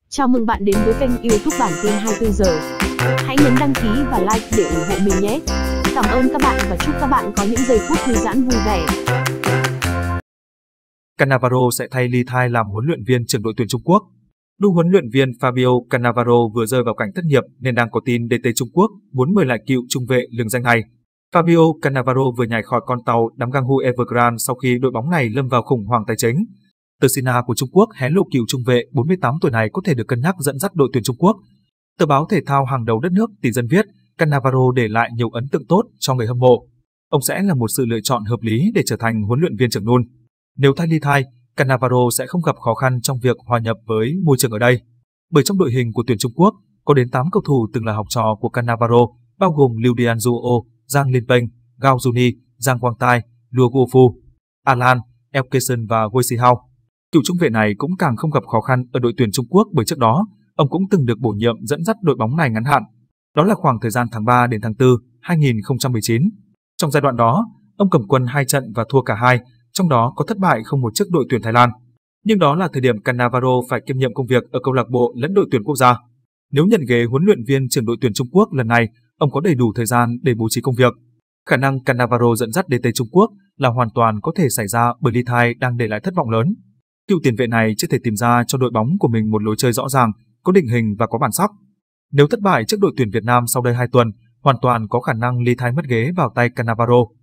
Chào mừng bạn đến với kênh YouTube Bản tin 24 giờ. Hãy nhấn đăng ký và like để ủng hộ mình nhé. Cảm ơn các bạn và chúc các bạn có những giây phút thư giãn vui vẻ. Cannavaro sẽ thay Ly Thai làm huấn luyện viên trưởng đội tuyển Trung Quốc. Đương huấn luyện viên Fabio Cannavaro vừa rơi vào cảnh thất nghiệp nên đang có tin DT Trung Quốc muốn mời lại cựu trung vệ lừng danh này. Fabio Cannavaro vừa nhảy khỏi con tàu đắm Ganhu Evergrande sau khi đội bóng này lâm vào khủng hoảng tài chính. Tờ Sina của Trung Quốc hé lộ cựu trung vệ 48 tuổi này có thể được cân nhắc dẫn dắt đội tuyển Trung Quốc. Tờ báo thể thao hàng đầu đất nước Tỷ Dân viết, Cannavaro để lại nhiều ấn tượng tốt cho người hâm mộ. Ông sẽ là một sự lựa chọn hợp lý để trở thành huấn luyện viên trưởng luôn. Nếu thay Ly Thai, Cannavaro sẽ không gặp khó khăn trong việc hòa nhập với môi trường ở đây. Bởi trong đội hình của tuyển Trung Quốc, có đến 8 cầu thủ từng là học trò của Cannavaro, bao gồm Liu Dianzhuo, Zhang Linpeng, Gao Juni, Zhang Guangtai, Luo Guofu, Alan, Elkeson và Wei Sihao. Cựu trung vệ này cũng càng không gặp khó khăn ở đội tuyển Trung Quốc bởi trước đó, ông cũng từng được bổ nhiệm dẫn dắt đội bóng này ngắn hạn. Đó là khoảng thời gian tháng 3 đến tháng 4, 2019. Trong giai đoạn đó, ông cầm quân 2 trận và thua cả hai, trong đó có thất bại 0-1 trước đội tuyển Thái Lan. Nhưng đó là thời điểm Cannavaro phải kiêm nhiệm công việc ở câu lạc bộ lẫn đội tuyển quốc gia. Nếu nhận ghế huấn luyện viên trưởng đội tuyển Trung Quốc lần này, ông có đầy đủ thời gian để bố trí công việc. Khả năng Cannavaro dẫn dắt DT Trung Quốc là hoàn toàn có thể xảy ra bởi Ly Thai đang để lại thất vọng lớn. Cựu tiền vệ này chưa thể tìm ra cho đội bóng của mình một lối chơi rõ ràng, có định hình và có bản sắc. Nếu thất bại trước đội tuyển Việt Nam sau đây 2 tuần, hoàn toàn có khả năng Ly Thai mất ghế vào tay Cannavaro.